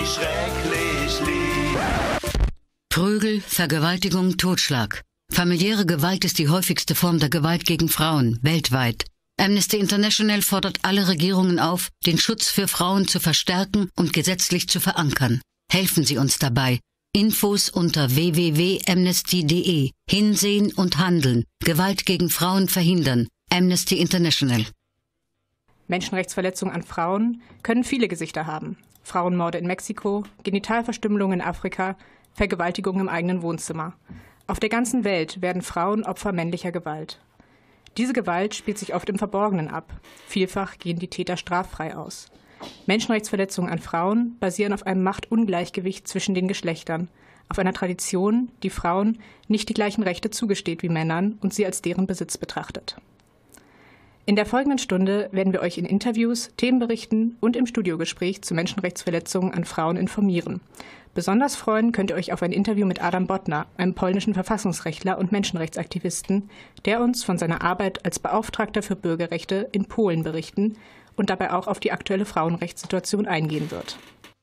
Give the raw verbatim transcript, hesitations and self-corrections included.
sie schrecklich lieb. Prügel, Vergewaltigung, Totschlag. Familiäre Gewalt ist die häufigste Form der Gewalt gegen Frauen, weltweit. Amnesty International fordert alle Regierungen auf, den Schutz für Frauen zu verstärken und gesetzlich zu verankern. Helfen Sie uns dabei. Infos unter w w w punkt amnesty punkt d e. Hinsehen und handeln. Gewalt gegen Frauen verhindern. Amnesty International. Menschenrechtsverletzungen an Frauen können viele Gesichter haben. Frauenmorde in Mexiko, Genitalverstümmelung in Afrika, Vergewaltigung im eigenen Wohnzimmer. Auf der ganzen Welt werden Frauen Opfer männlicher Gewalt. Diese Gewalt spielt sich oft im Verborgenen ab. Vielfach gehen die Täter straffrei aus. Menschenrechtsverletzungen an Frauen basieren auf einem Machtungleichgewicht zwischen den Geschlechtern, auf einer Tradition, die Frauen nicht die gleichen Rechte zugesteht wie Männern und sie als deren Besitz betrachtet. In der folgenden Stunde werden wir euch in Interviews, Themenberichten und im Studiogespräch zu Menschenrechtsverletzungen an Frauen informieren. Besonders freuen könnt ihr euch auf ein Interview mit Adam Bodnar, einem polnischen Verfassungsrechtler und Menschenrechtsaktivisten, der uns von seiner Arbeit als Beauftragter für Bürgerrechte in Polen berichten und dabei auch auf die aktuelle Frauenrechtssituation eingehen wird.